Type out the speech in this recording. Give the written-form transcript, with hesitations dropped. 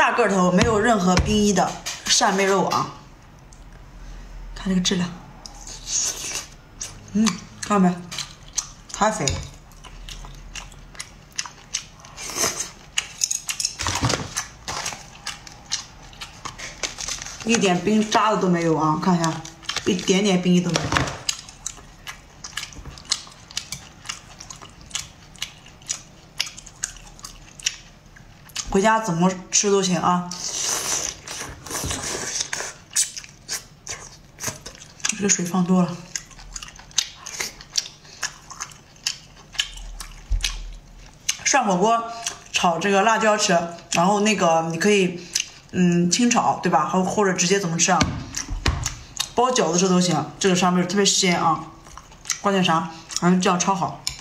大个头，没有任何冰衣的扇贝肉啊。看这个质量，看到没？太肥了。 一点冰渣子都没有啊！看一下，一点点冰衣都没有。回家怎么吃都行啊！这个水放多了。涮火锅炒这个辣椒吃，然后那个你可以。 清炒对吧？或者直接怎么吃啊？包饺子吃都行，这个上面特别鲜啊。关键啥？反正这样超好。